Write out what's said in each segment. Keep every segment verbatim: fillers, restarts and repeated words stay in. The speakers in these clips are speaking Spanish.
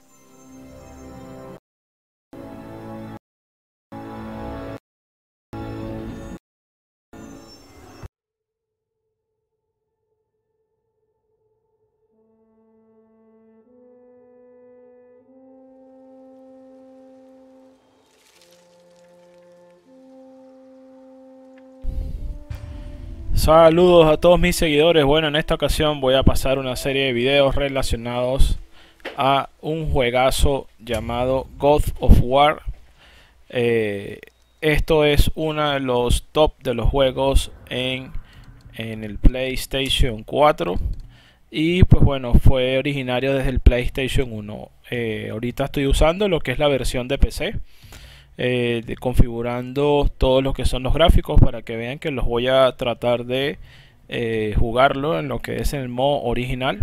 Saludos a todos mis seguidores. Bueno, en esta ocasión voy a pasar una serie de videos relacionados a un juegazo llamado God of War. Eh, esto es uno de los top de los juegos en, en el PlayStation cuatro. Y pues bueno, fue originario desde el PlayStation uno. Eh, ahorita estoy usando lo que es la versión de P C. Eh, de, configurando todo lo que son los gráficos para que vean que los voy a tratar de eh, jugarlo en lo que es en el modo original,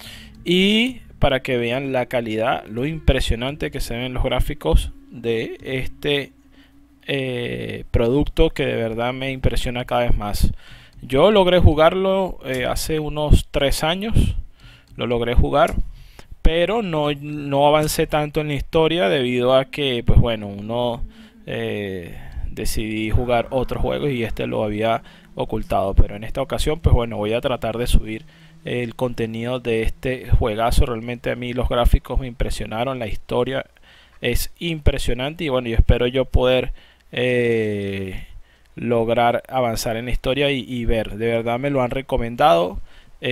y para que vean la calidad, lo impresionante que se ven los gráficos de este eh, producto, que de verdad me impresiona cada vez más. Yo logré jugarlo eh, hace unos tres años, lo logré jugar, pero no, no avancé tanto en la historia debido a que, pues bueno, uno eh, decidí jugar otros juegos y este lo había ocultado. Pero en esta ocasión, pues bueno, voy a tratar de subir el contenido de este juegazo. Realmente a mí los gráficos me impresionaron, la historia es impresionante y bueno, yo espero yo poder eh, lograr avanzar en la historia y, y ver. De verdad me lo han recomendado.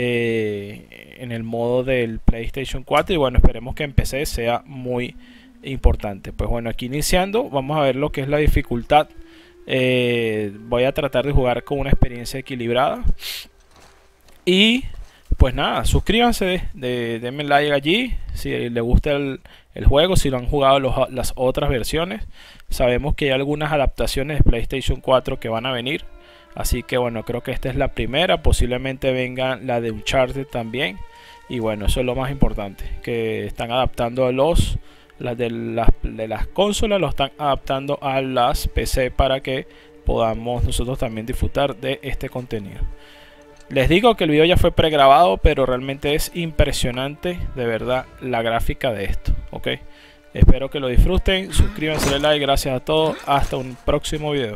Eh, en el modo del PlayStation cuatro, y bueno, esperemos que en P C sea muy importante. Pues bueno, aquí iniciando vamos a ver lo que es la dificultad. Eh, voy a tratar de jugar con una experiencia equilibrada y pues nada, suscríbanse, de, de, denme like allí si les gusta el, el juego, si lo han jugado los, las otras versiones. Sabemos que hay algunas adaptaciones de PlayStation cuatro que van a venir, así que bueno, creo que esta es la primera. Posiblemente venga la de Uncharted también. Y bueno, eso es lo más importante, que están adaptando los las de las de las consolas, lo están adaptando a las P C para que podamos nosotros también disfrutar de este contenido. Les digo que el video ya fue pregrabado, pero realmente es impresionante de verdad la gráfica de esto, ¿ok? Espero que lo disfruten, suscríbanse, denle like, gracias a todos, hasta un próximo video.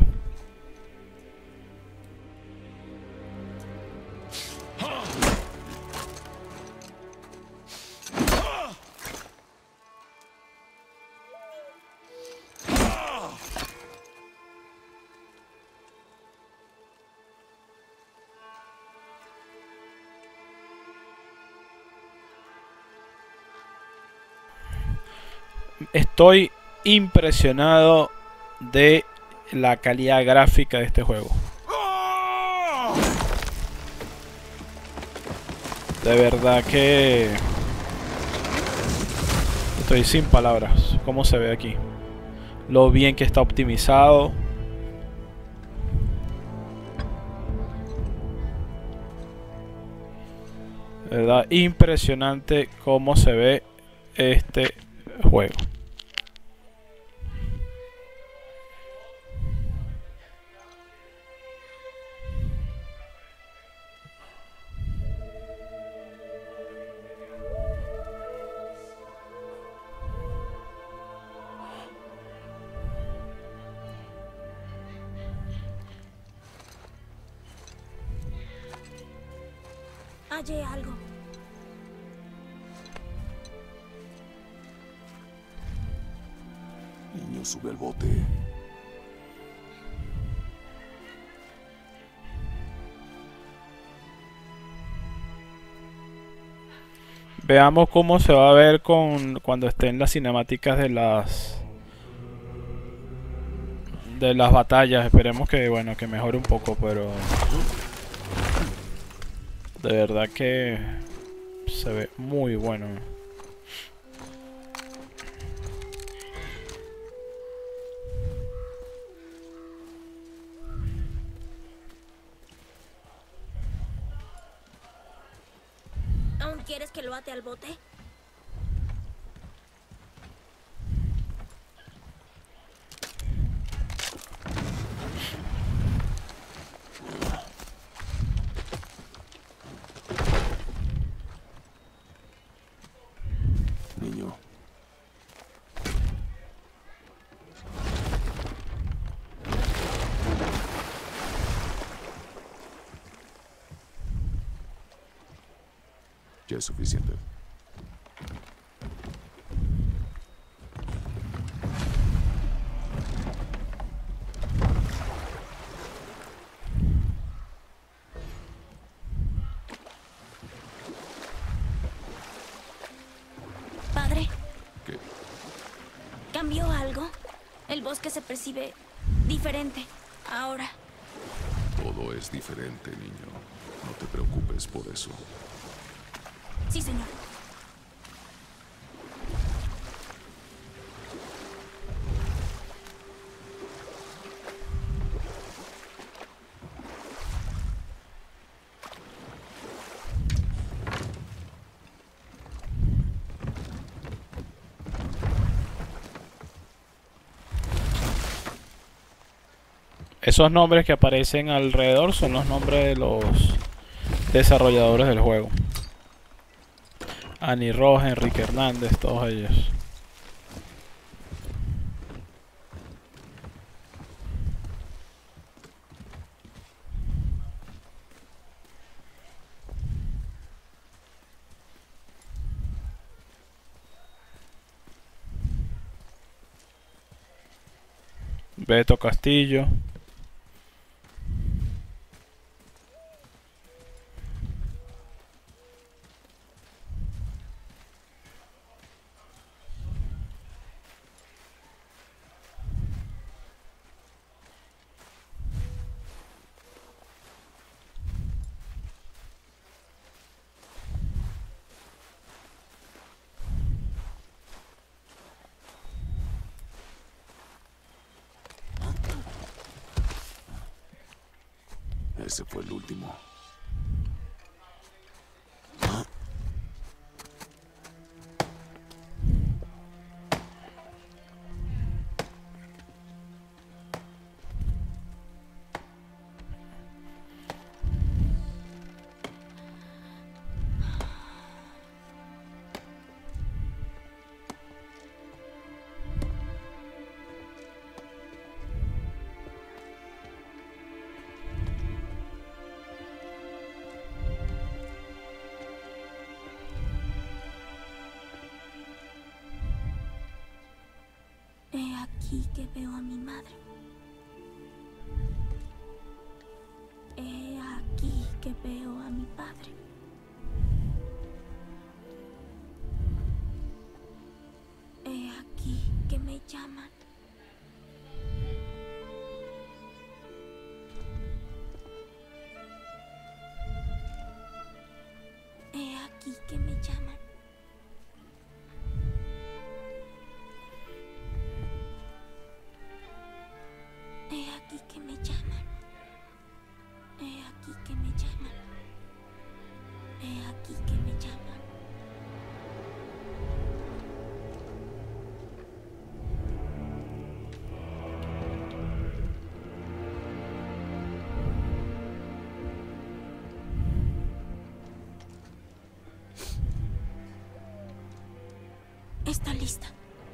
Estoy impresionado de la calidad gráfica de este juego. De verdad que estoy sin palabras. Cómo se ve aquí, lo bien que está optimizado. De verdad impresionante cómo se ve este juego. Hallé algo. Niño, sube al bote. Veamos cómo se va a ver con cuando estén las cinemáticas de las de las batallas. Esperemos que bueno, que mejore un poco, pero de verdad que se ve muy bueno. ¿Aún quieres que lo ate al bote? Niño, Ya es suficiente. Padre, ¿Qué? ¿cambió algo? El bosque se percibe diferente ahora. Todo es diferente, niño. No te preocupes por eso. Sí, señor. Esos nombres que aparecen alrededor son los nombres de los desarrolladores del juego. Annie Roja, Enrique Hernández, todos ellos. Beto Castillo. Ese fue el último. He aquí que veo a mi madre. He aquí que veo a mi padre. He aquí que me llaman. He aquí que me llaman. He aquí que me llaman. He aquí que me llaman. He aquí que me llaman. Está lista.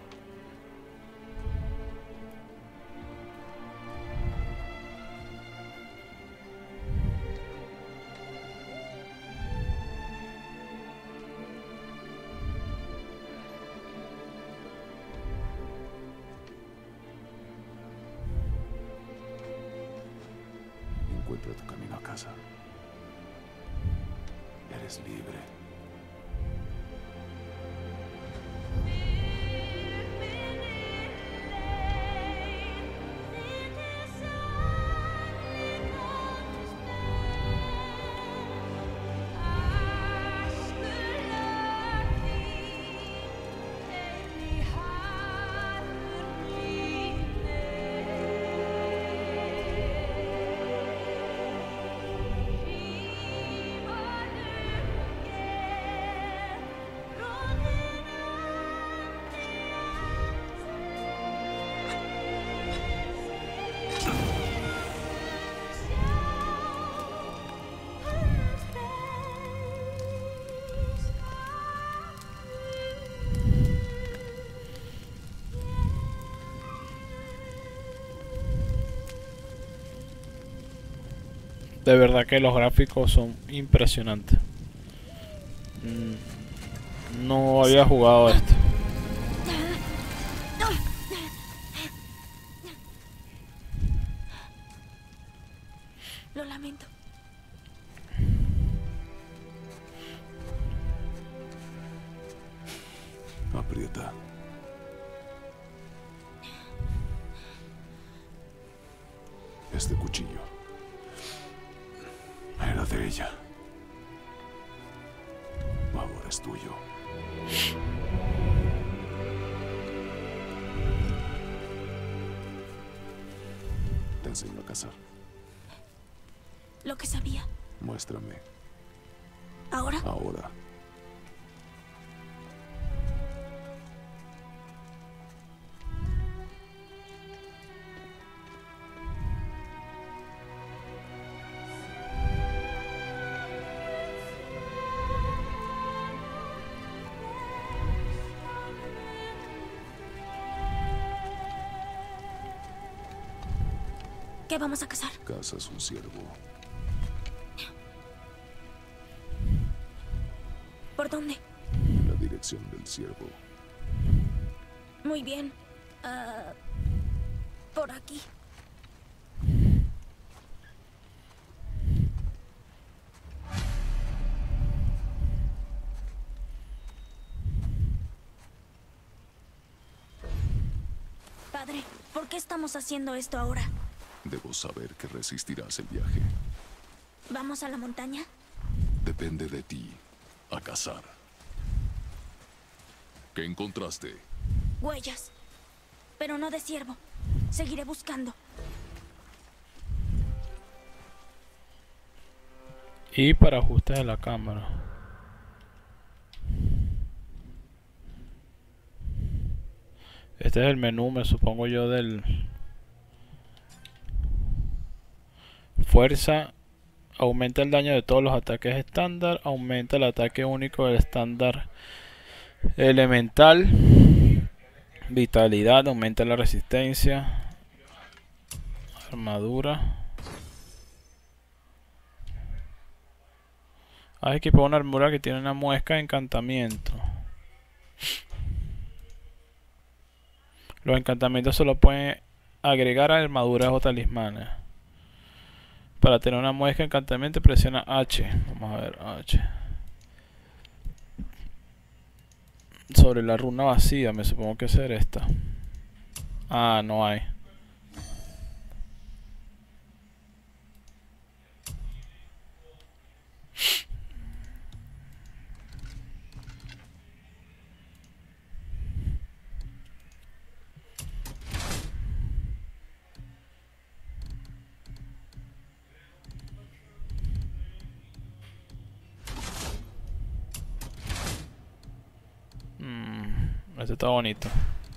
Encuentra tu camino a casa. Eres libre. De verdad que los gráficos son impresionantes. Mm, no había jugado esto. Lo lamento. Aprieta. Este cuchillo era de ella. Ahora es tuyo. Te enseño a cazar. Lo que sabía. Muéstrame. ¿Ahora? Ahora. ¿Qué vamos a cazar? Cazas un ciervo. ¿Por dónde? En la dirección del ciervo. Muy bien. Ah, por aquí. Padre, ¿por qué estamos haciendo esto ahora? Debo saber que resistirás el viaje. ¿Vamos a la montaña? Depende de ti. A cazar. ¿Qué encontraste? Huellas. Pero no de ciervo. Seguiré buscando. Y para ajustes de la cámara. Este es el menú, me supongo yo, del... Fuerza. Aumenta el daño de todos los ataques estándar. Aumenta el ataque único del estándar elemental. Vitalidad. Aumenta la resistencia. Armadura. Has equipado una armadura que tiene una muesca de encantamiento. Los encantamientos solo pueden agregar a armaduras o talismanes. Para tener una muesca de encantamiento presiona H. Vamos a ver, H. Sobre la runa vacía, me supongo que ser esta. Ah, no hay. Este está bonito.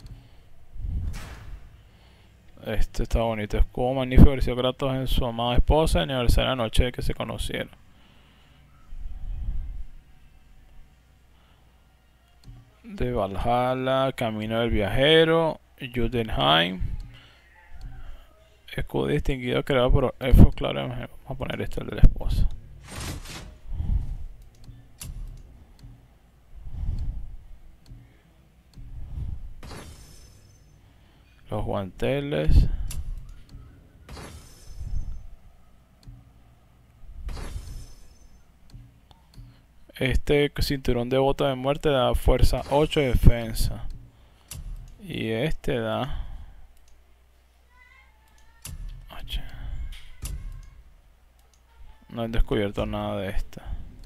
Este está bonito. Escudo magnífico recibió Kratos en su amada esposa en aniversario de la noche de que se conocieron. De Valhalla, Camino del Viajero, Jotunheim. Escudo distinguido creado por Elfos, claro. Vamos a poner este, el de la esposa. Los guanteles. Este cinturón de bota de muerte da fuerza ocho y defensa. Y este da... No he descubierto nada de esta.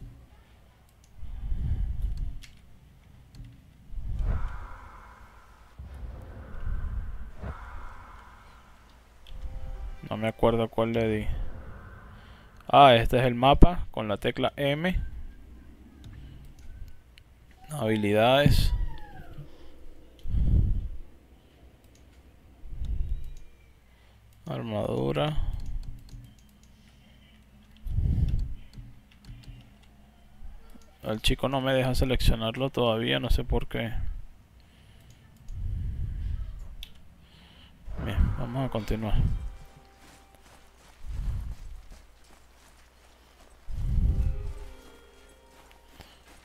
No me acuerdo cuál le di. Ah, este es el mapa con la tecla M. Habilidades. Armadura. El chico no me deja seleccionarlo todavía, no sé por qué. Bien, vamos a continuar.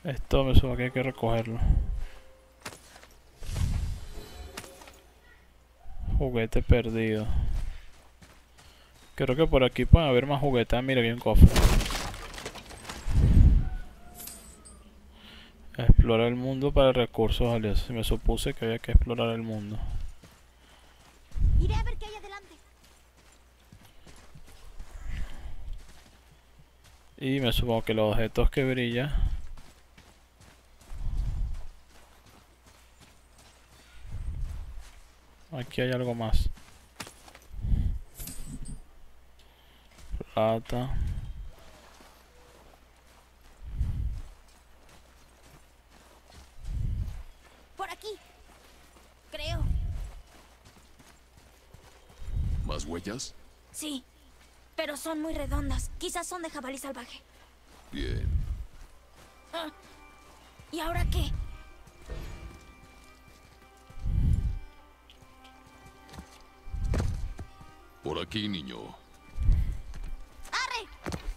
Esto me suena que hay que recogerlo. Juguete perdido. Creo que por aquí pueden haber más juguetes. Ah, mira, aquí hay un cofre. Explora el mundo para recursos valiosos. Me supuse que había que explorar el mundo. Iré a ver qué hay adelante. Y me supongo que los objetos que brillan. Aquí hay algo más. Plata. Por aquí. Creo. ¿Más huellas? Sí. Pero son muy redondas. Quizás son de jabalí salvaje. Bien. Ah, ¿y ahora qué? Por aquí, niño. ¡Arre!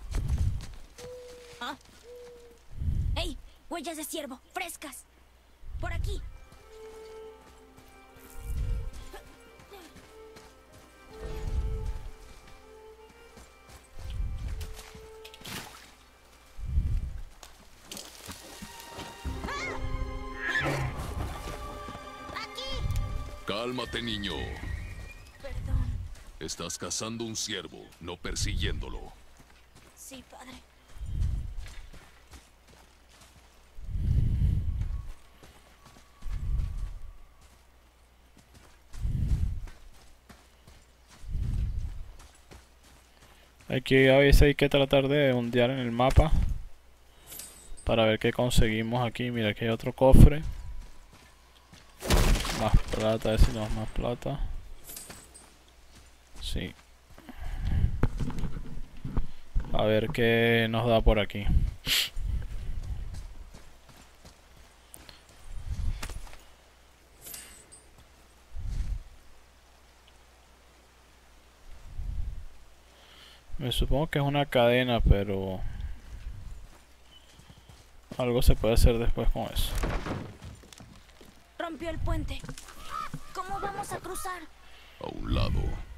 ¿Ah? ¡Ey! Huellas de ciervo, frescas. Por aquí. Cálmate, niño. Perdón. Estás cazando un ciervo, no persiguiéndolo. Sí, padre. Aquí a veces hay que tratar de ondear en el mapa para ver qué conseguimos aquí. Mira, aquí hay otro cofre. Más plata, ese no es más plata. Sí. A ver qué nos da por aquí. Me supongo que es una cadena, pero algo se puede hacer después con eso. Rompió el puente. ¿Cómo vamos a cruzar? A un lado.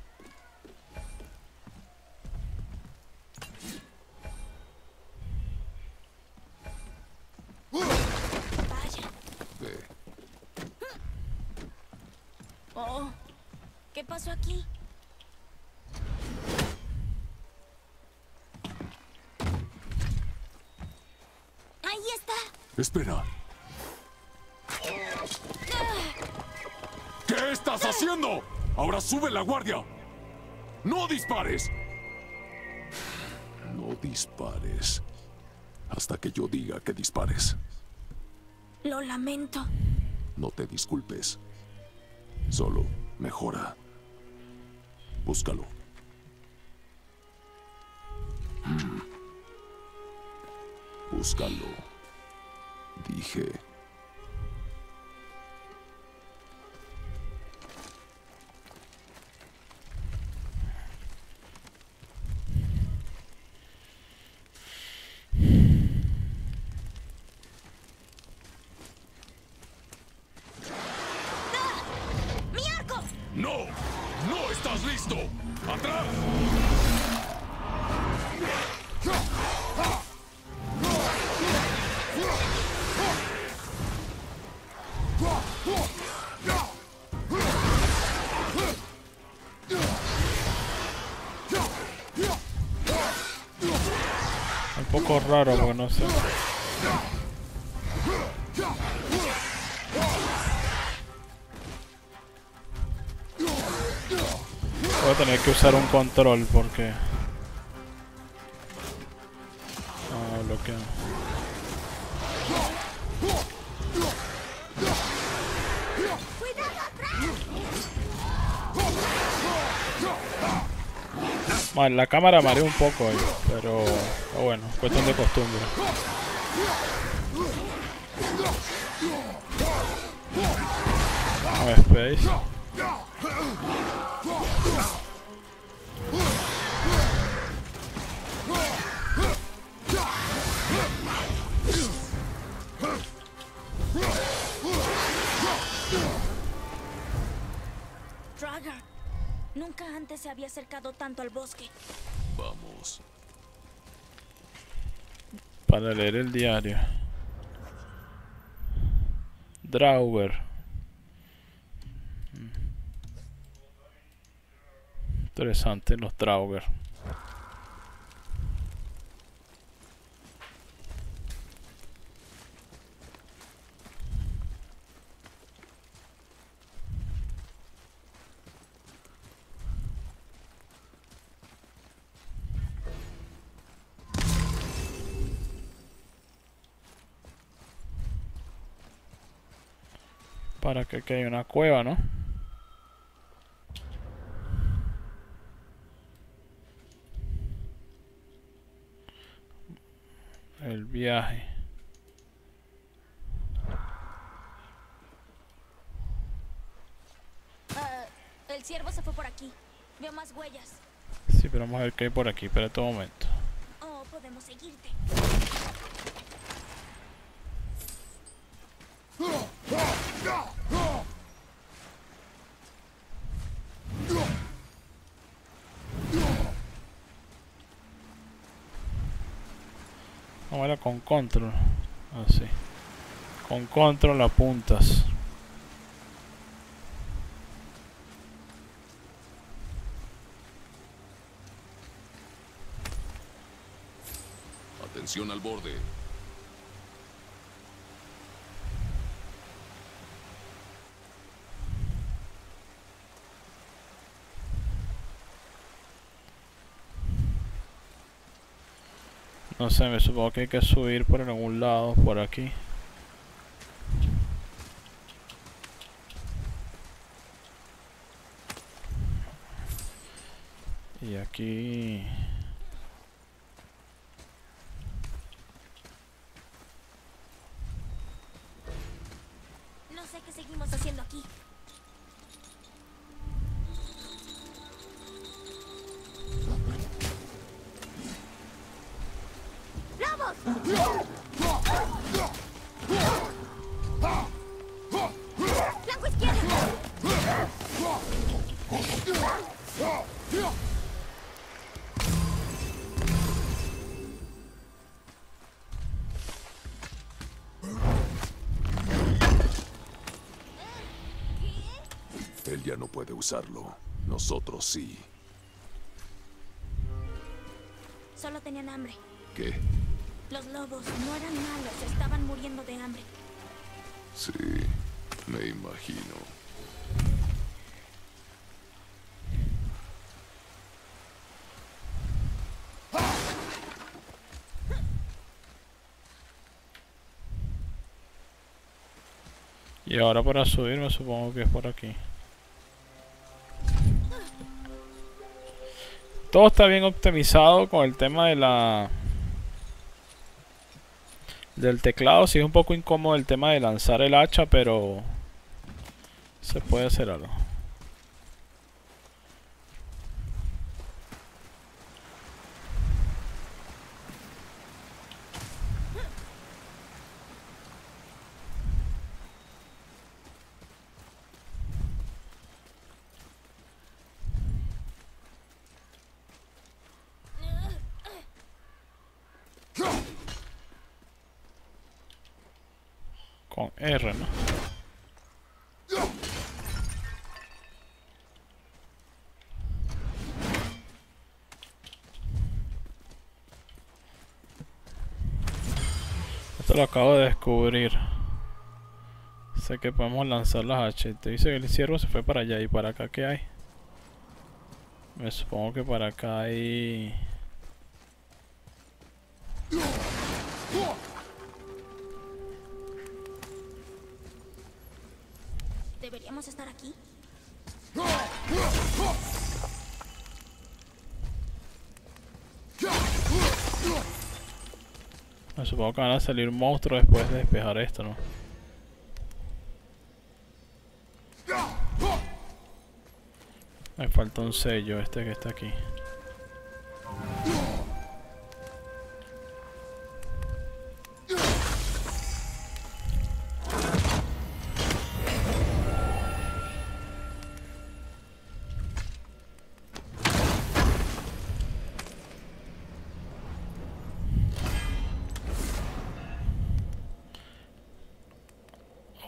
Vaya. Ve. Oh, ¿qué pasó aquí? Ahí está. Espera. ¿Qué estás haciendo? Ahora sube la guardia. ¡No dispares! No dispares. Hasta que yo diga que dispares. Lo lamento. No te disculpes. Solo mejora. Búscalo. Mm. Búscalo. Dije. ¡Mi arco! ¡No! ¡No estás listo! ¡Atrás! Un poco raro porque no sé. Voy a tener que usar un control porque... Ah, bloqueo. Bueno, la cámara marea un poco ahí, pero, pero bueno, cuestión de costumbre. No space. Draugr. Nunca antes se había acercado tanto al bosque. Vamos. Para leer el diario. Draugr. Interesante los Draugr. Para que aquí hay una cueva, ¿no? El viaje. Uh, el ciervo se fue por aquí. Veo más huellas. Sí, pero vamos a ver qué hay por aquí. Espera un momento. Oh, podemos seguirte. Vamos a ver con control. Así. Con control apuntas. Atención al borde. No sé, me supongo que hay que subir por algún lado, por aquí. Y aquí... No sé qué seguimos haciendo aquí. ¡Lobos! ¡Flanco izquierdo! Él ya no puede usarlo. Nosotros sí. Solo tenían hambre. ¿Qué? Los lobos no eran malos, estaban muriendo de hambre. Sí, me imagino. Y ahora para subir me supongo que es por aquí. Todo está bien optimizado con el tema de la... del teclado. Sí es un poco incómodo el tema de lanzar el hacha, pero... se puede hacer algo. Con R, ¿no? Esto lo acabo de descubrir. Sé que podemos lanzar las hachas. Te dice que el ciervo se fue para allá. ¿Y para acá qué hay? Me supongo que para acá hay... ¿Deberíamos estar aquí? Me supongo que van a salir monstruos después de despejar esto, ¿no? Me falta un sello, este que está aquí.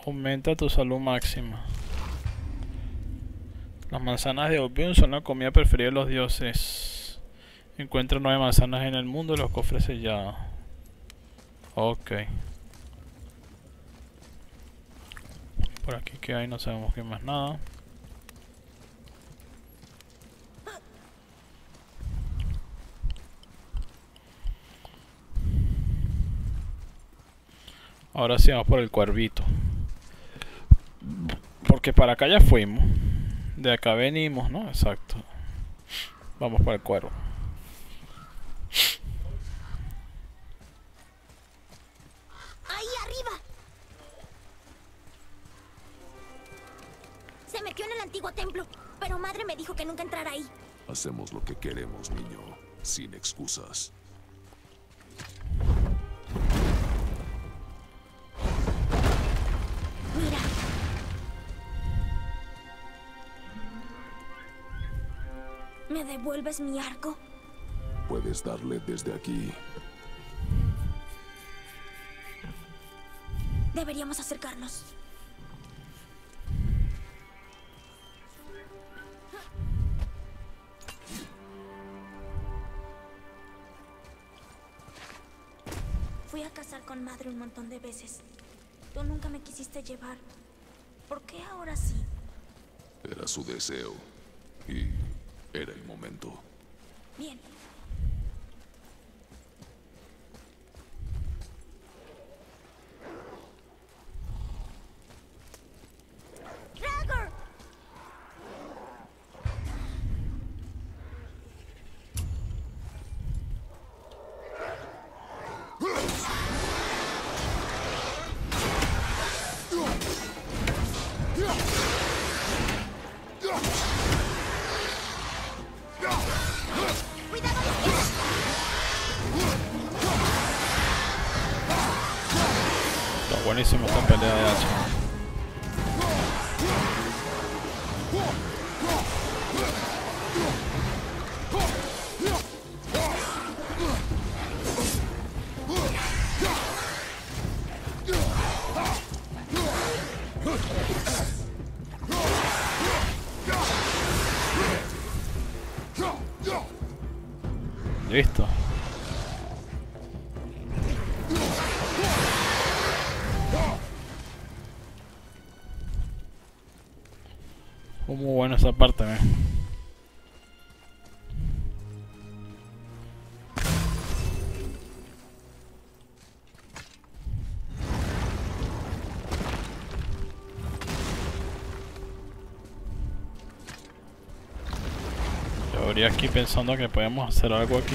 Aumenta tu salud máxima. Las manzanas de Oblivion son la comida preferida de los dioses. Encuentra nueve manzanas en el mundo y los cofres sellados. Ok. Por aquí que hay, no sabemos que más nada. Ahora sí vamos por el cuervito. Porque para acá ya fuimos. De acá venimos, ¿no? Exacto. Vamos para el cuervo. ¡Ahí arriba! Se metió en el antiguo templo, pero madre me dijo que nunca entrara ahí. Hacemos lo que queremos, niño, sin excusas. Mira. ¿Me devuelves mi arco? Puedes darle desde aquí. Deberíamos acercarnos. Fui a cazar con madre un montón de veces. Tú nunca me quisiste llevar. ¿Por qué ahora sí? Era su deseo. Y era el momento. Bien. ¡Ragor! Está buenísima esta pelea de hacha. Listo. Fue muy buena esa parte, ¿eh? Yo venía aquí pensando que podíamos hacer algo aquí.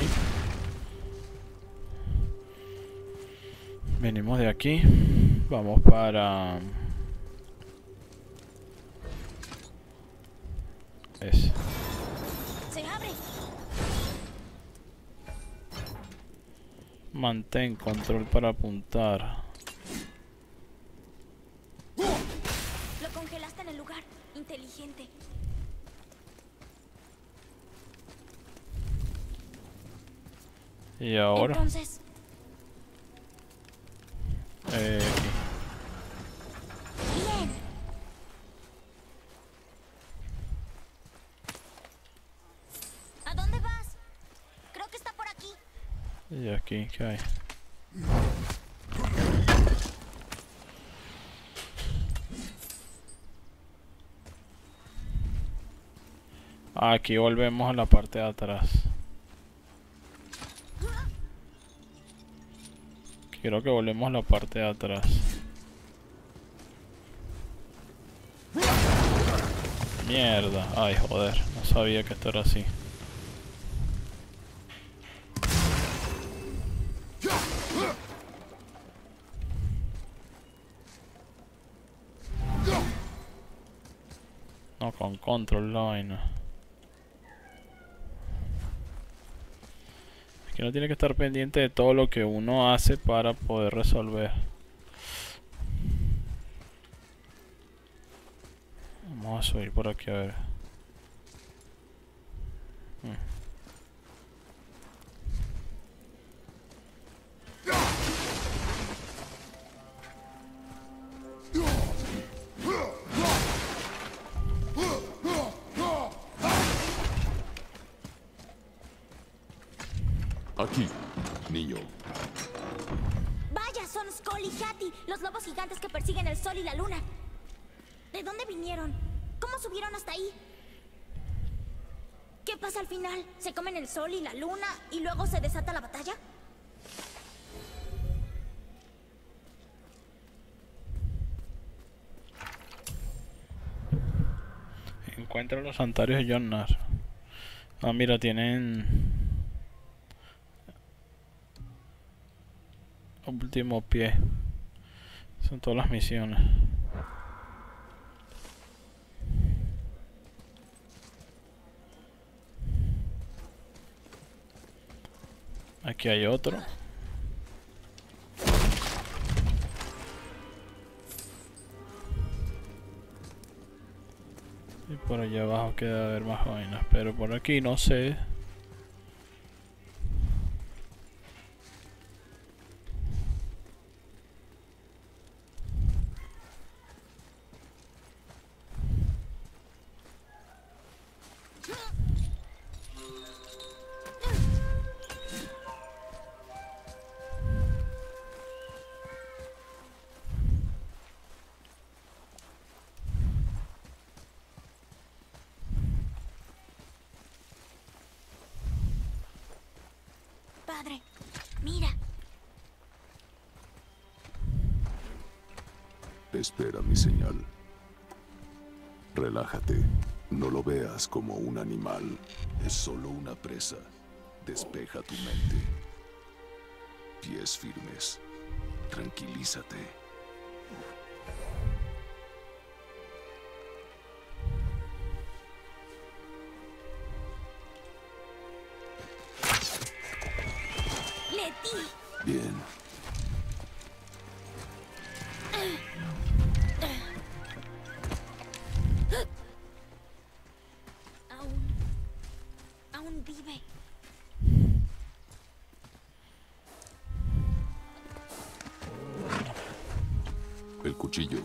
Venimos de aquí. Vamos para... Ese. ¡Se abre! Mantén control para apuntar. Lo congelaste en el lugar. Inteligente. Y ahora... Entonces, Eh, aquí. bien. ¿A dónde vas? Creo que está por aquí. Y aquí, ¿qué hay? Aquí volvemos a la parte de atrás. Quiero que volvemos a la parte de atrás. Mierda. Ay, joder. No sabía que esto era así. No, con control la vaina. Es que uno tiene que estar pendiente de todo lo que uno hace para poder resolver. Vamos a subir por aquí a ver. Hmm. Aquí, niño. Vaya, son Skull y Hattie, los lobos gigantes que persiguen el sol y la luna. ¿De dónde vinieron? ¿Cómo subieron hasta ahí? ¿Qué pasa al final? ¿Se comen el sol y la luna y luego se desata la batalla? Encuentra los santuarios de John-Nar. Ah, mira, tienen... último pie. Son todas las misiones. Aquí hay otro. Y por allá abajo queda haber más vainas, pero por aquí no sé. Padre, mira. Espera mi señal. Relájate. No lo veas como un animal. Es solo una presa. Despeja tu mente. Pies firmes. Tranquilízate. Letty. Bien. Aún... aún vive. El cuchillo.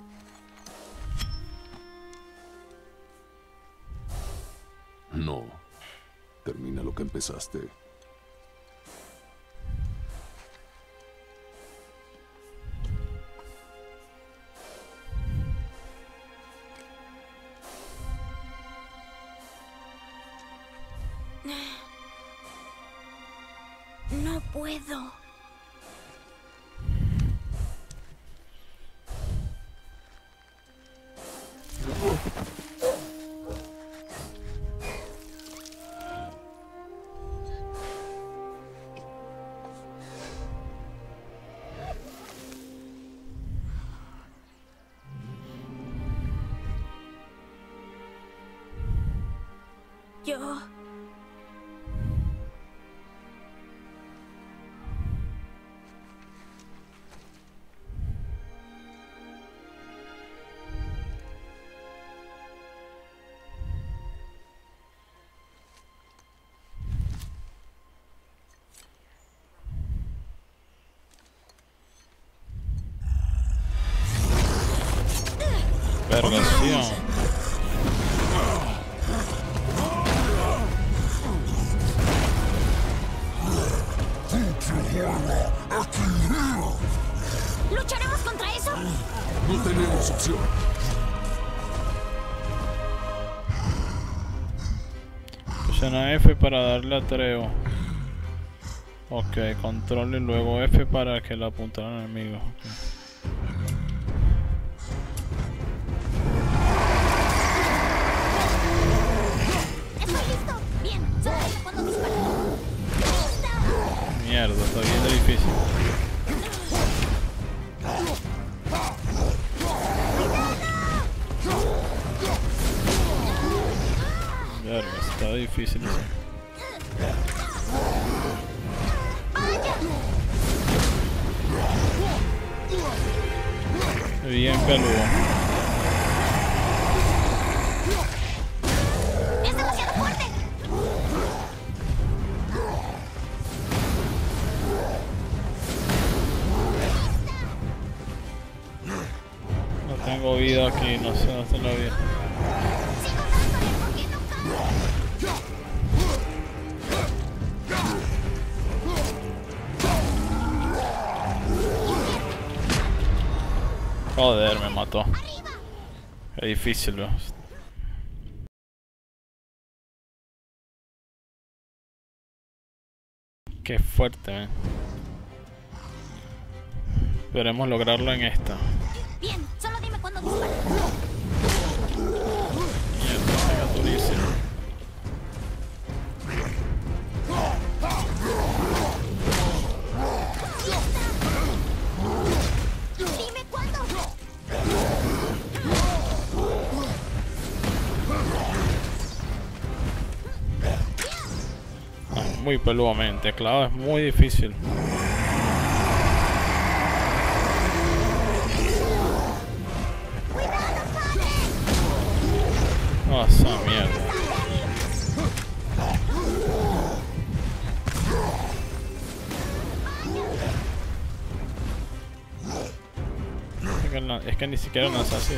No. Termina lo que empezaste. No puedo. Yo... Vergación. ¿lucharemos contra eso? No tenemos opción. Presiona F para darle a Treo. Ok, control y luego F para que la apunte al enemigo. Okay. Estoy listo. Bien, solo cuando disparo. ¡Listo! Mierda, está bien difícil. Verga, está difícil. Bien peludo. ¡Es demasiado fuerte! No tengo vida aquí, no sé dónde está la vida. ¡Sigo dándole! ¿Por qué no cae? Joder, me mató. Qué difícil, bro. Qué fuerte, man. Esperemos lograrlo en esta. Bien, solo dime cuándo disparar. Mierda, pega durísimo. Dime cuándo. Ah, muy peludamente, claro, es muy difícil. Oh, esa mierda. Es que, no, es que ni siquiera lanza así.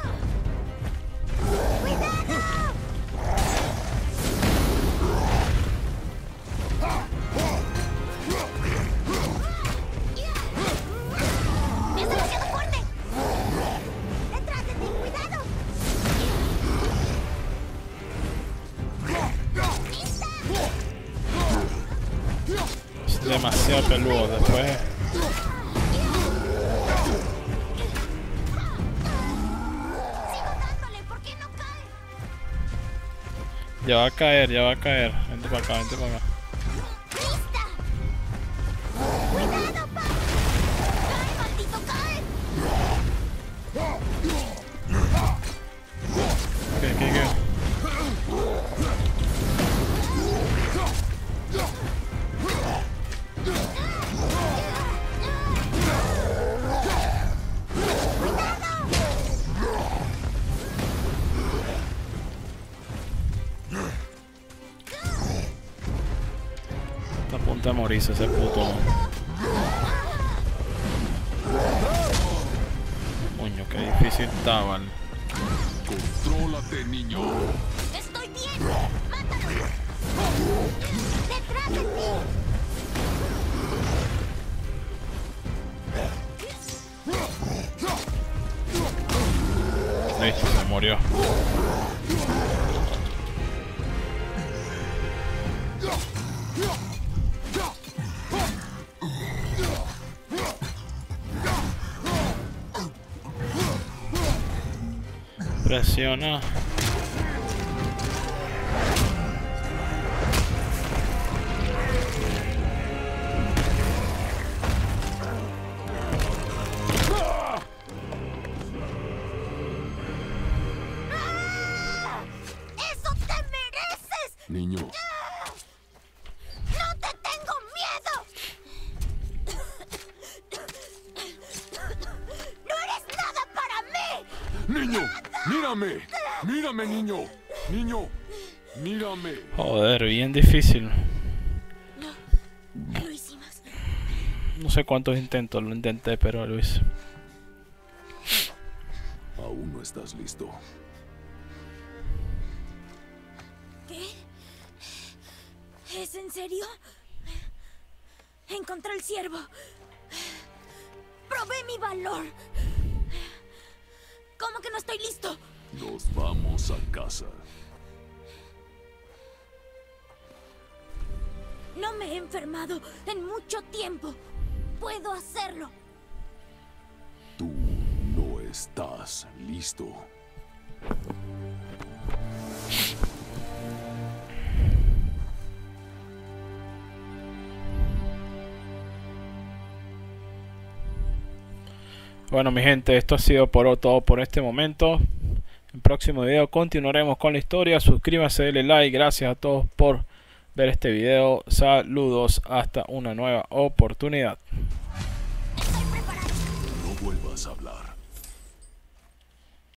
¡Es demasiado fuerte! ¡Detrás de ti! ¡Cuidado! Es demasiado peludo. Después ¡Sigo dándole! ¿Por qué no cae? ya va a caer, ya va a caer. Vente para acá, vente para acá. ¡Lista! ¡Cuidado, pa! ¡Cae, maldito, cae! ¿Qué, qué, qué? Está a punto de morirse ese puto. Coño, qué difícil está, vale. Contrólate, niño. ¡Estoy bien! ¡Mátalo! ¡Detrás de ti! Listo, se murió. Presiona. ¡Eso te mereces! Niño, ¡No te tengo miedo! ¡No eres nada para mí! niño, mírame. Mírame, niño. Niño, mírame. Joder, bien difícil. Lo hicimos. No sé cuántos intentos lo intenté, pero lo hice. Aún no estás listo. ¿Qué? ¿Es en serio? Encontré el ciervo. Probé mi valor. ¿Cómo que no estoy listo? Nos vamos a casa. No me he enfermado en mucho tiempo. Puedo hacerlo. Tú no estás listo. Bueno, mi gente, esto ha sido por todo por este momento. En el próximo video continuaremos con la historia. Suscríbanse, denle like. Gracias a todos por ver este video. Saludos, hasta una nueva oportunidad. No vuelvas a hablar.